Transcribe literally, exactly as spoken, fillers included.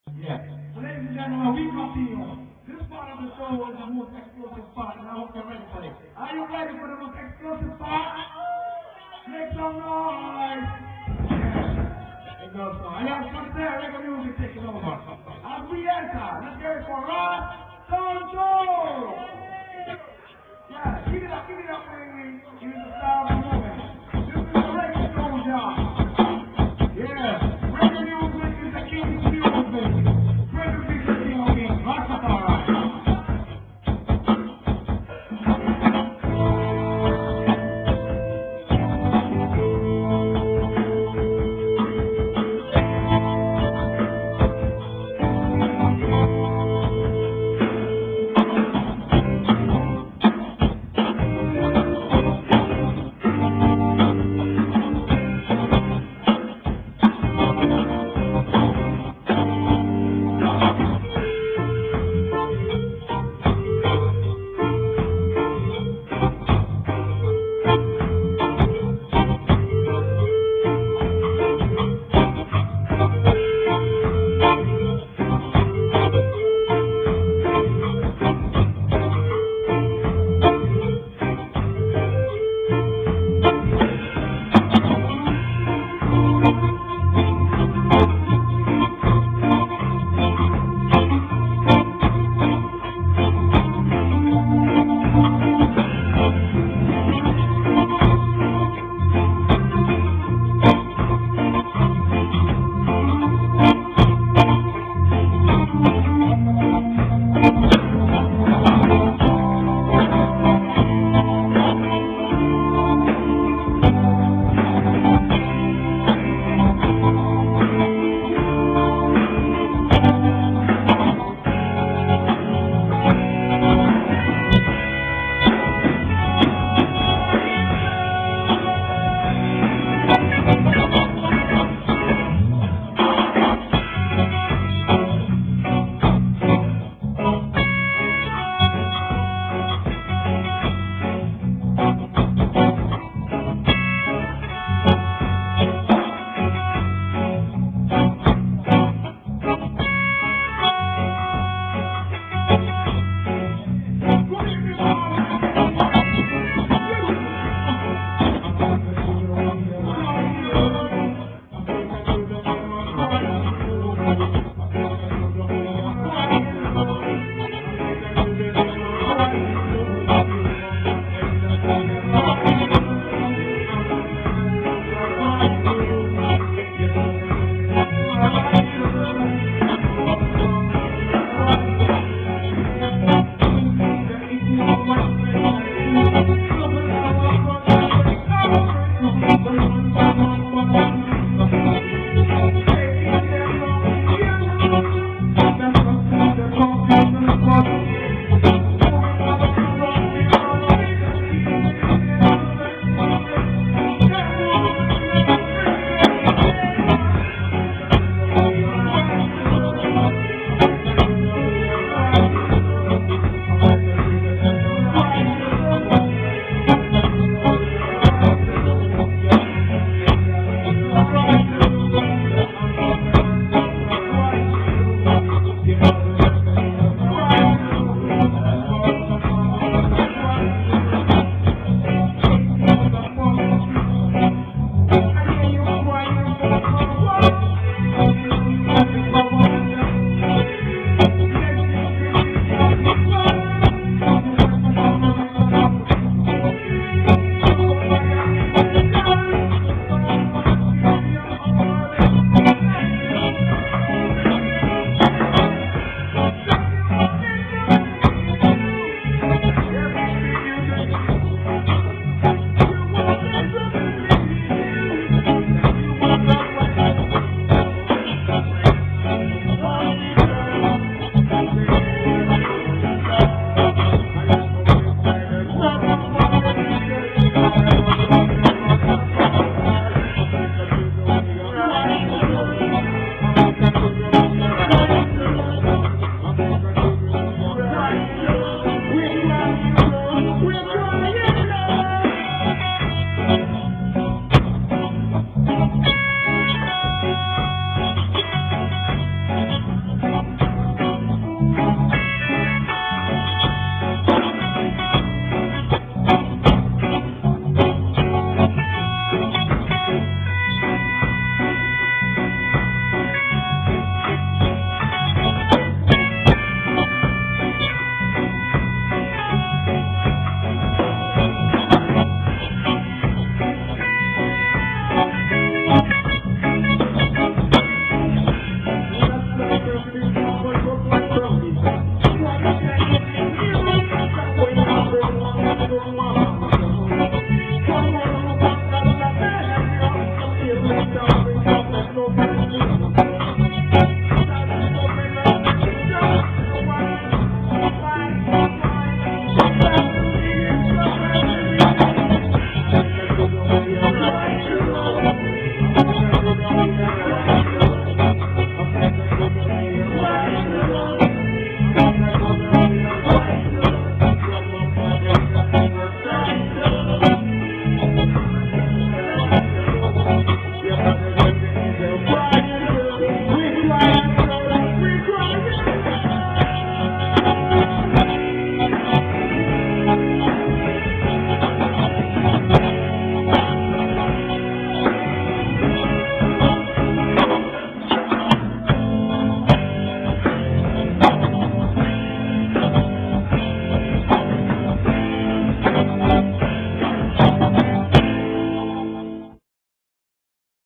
Yeah. So ladies and gentlemen, we continue. This part of the show is the most explosive part, and I hope you're ready for it. Are you ready for the most explosive part? Make some noise. Yeah. It goes so. I have some there, reggae music taking over. As we enter, let's get it for Ross Control. Yeah, give it up, give it up, baby. Give it the sound of the moment. This is the reggae soldier. Yeah, reggae music is the king's music. Reggae music is the king. Rastafari.